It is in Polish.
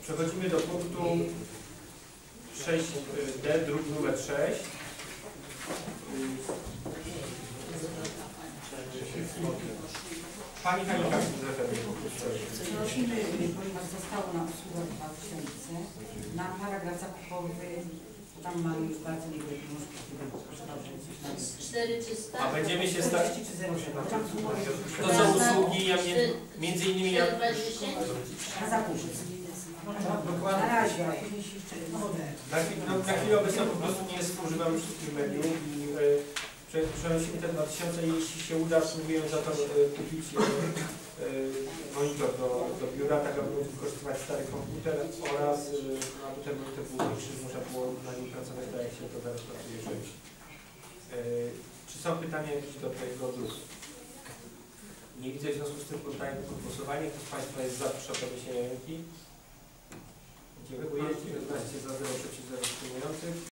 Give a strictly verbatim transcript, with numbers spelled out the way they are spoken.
Przechodzimy do punktu sześć D, druk numer sześć. Pani Halinka, prosimy, ponieważ zostało nam usługa dwa tysiące, na paragraf zakupowy, tam mamy już bardzo niewiele pieniążków, proszę dobrze, cztery tysiące. A będziemy się stać. To są usługi, ja mnie, między innymi ja... Na zakupy. Na razie. Na, no, na chwilę obecną po prostu nie spożywamy wszystkich mediów i e, przenosimy te dwa tysiące i jeśli się uda, spróbujemy za to e, kupić e, e, monitor do, do biura, tak aby móc wykorzystywać stary komputer oraz e, aby ten monitor był większy, że można było na nim pracować tak, jak się to zaraz pracuje żyć. E, czy są pytania jakieś do tego druku? Nie widzę, w związku z tym poddaję pod głosowanie. Kto z Państwa jest za, proszę o podniesienie ręki. Dziękuję. dziewiętnaście za, zero przeciw, zero wstrzymujących.